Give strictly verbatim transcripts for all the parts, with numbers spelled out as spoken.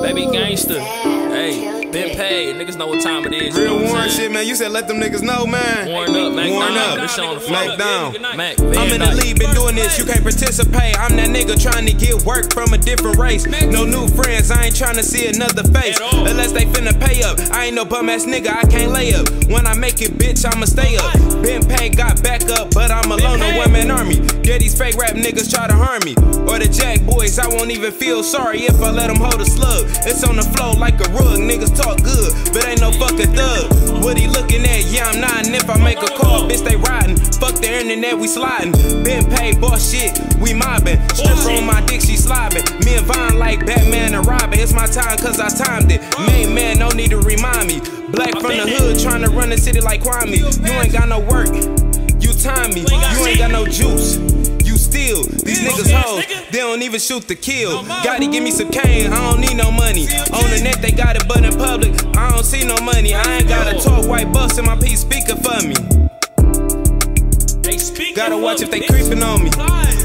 Baby gangster, hey, been paid. Niggas know what time it is. Real Warren shit, man. You said let them niggas know, man. Warren up, Mac Warren down. up. This shit on the floor. Mac down. Mac, I'm in the league, been doing this. You can't participate. I'm that nigga trying to get work from a different race. No new friends. I ain't trying to see another face. Unless they finna pay up. I ain't no bum ass nigga. I can't lay up. When I make it, bitch, I'ma stay up. Been paid, got back up, but I'm alone. No one man army. Yeah, these fake rap niggas try to harm me. Or the Jack boys, I won't even feel sorry if I let them hold a slug. It's on the flow like a rug. Niggas talk good, but ain't no fucking thug. What he looking at? Yeah, I'm nodding. If I make a call, bitch, they riding. Fuck the internet, we sliding. Been paid, boss shit, we mobbing. Stripper on my dick, she slobbing. Me and Vine like Batman and Robin. It's my time cause I timed it. Main man, no need to remind me. Black from the hood, trying to run the city like Kwame. You ain't got no work, you time me. You ain't got no juice, you steal. These niggas hoes, they don't even shoot to kill. Gotta give me some cane, I don't need no money. On the net they got it, but in public I don't see no money. I ain't gotta talk, white bus in my piece speaker for me. Gotta watch if they creeping on me.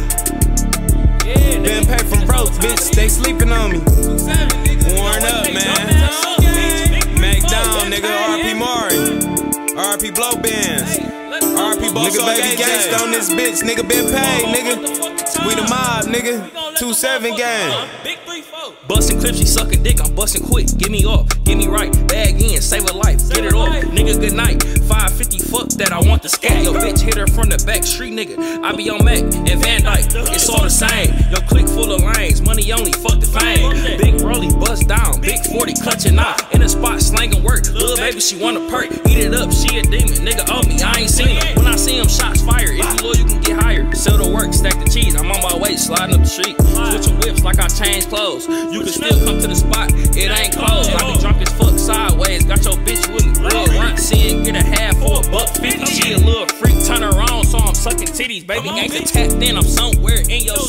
Been paid from broke, bitch, they sleeping on me. Warren up, man. Mac down, nigga, R P Mari. R P Blow Bands. R P Boss nigga, baby gangsta on this bitch. Nigga been paid, nigga. We the mob, nigga. two seven gang. Bustin' clips, she sucking dick, I'm bustin' quick. Give me off, give me right, bag in, save a life, get it off. Nigga, good night. five fifty, fuck that, I want the scat. Yo, bitch, hit her from the back, street nigga. I be on Mac and Van Dyke, it's all the same. Yo, click full of lanes, money only, fuck the fame. Big Rolly, bust down, big forty, clutching off. In the spot, slanging work. Little baby, she want a perk. Eat it up, she a demon. Nigga, owe me, I ain't seen her. When I see him, shots fired. If you low, you can get higher. Sell the work, stack the cheese. I'm on my way, sliding up the street. Switching whips like I changed clothes. You can still come to the spot, it ain't closed. I be drunk as fuck sideways, got your bitch with me. Real run, seeing get a half for a buck fifty. She a little freak, turn her on, so I'm sucking titties. Baby gangsta tapped in, I'm somewhere in your